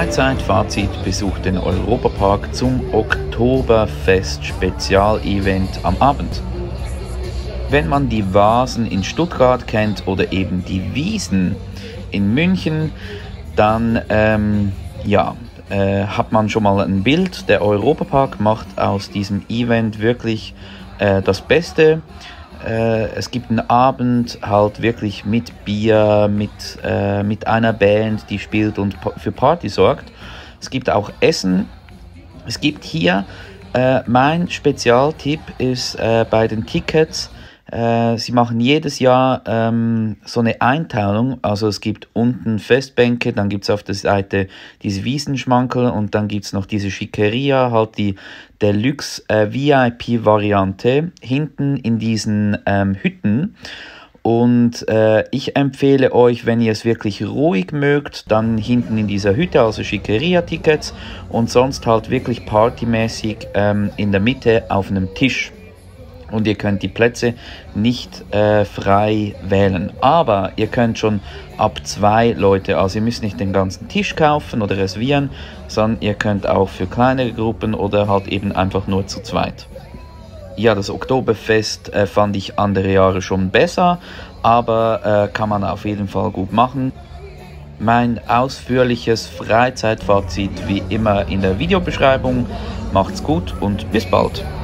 Freizeitfazit besucht den Europapark zum Oktoberfest-Spezialevent am Abend. Wenn man die Vasen in Stuttgart kennt oder eben die Wiesn in München, dann hat man schon mal ein Bild. Der Europapark macht aus diesem Event wirklich das Beste. Es gibt einen Abend halt wirklich mit Bier, mit einer Band, die spielt und für Party sorgt. Es gibt auch Essen. Es gibt hier, mein Spezialtipp ist bei den Tickets, sie machen jedes Jahr so eine Einteilung, also es gibt unten Festbänke, dann gibt es auf der Seite diese Wiesenschmankerl und dann gibt es noch diese Schickeria, halt die Deluxe VIP-Variante hinten in diesen Hütten. Und ich empfehle euch, wenn ihr es wirklich ruhig mögt, dann hinten in dieser Hütte, also Schickeria-Tickets und sonst halt wirklich partymäßig in der Mitte auf einem Tisch. Und ihr könnt die Plätze nicht frei wählen. Aber ihr könnt schon ab 2 Leute, also ihr müsst nicht den ganzen Tisch kaufen oder reservieren, sondern ihr könnt auch für kleinere Gruppen oder halt eben einfach nur zu zweit. Ja, das Oktoberfest fand ich andere Jahre schon besser, aber kann man auf jeden Fall gut machen. Mein ausführliches Freizeitfazit wie immer in der Videobeschreibung. Macht's gut und bis bald.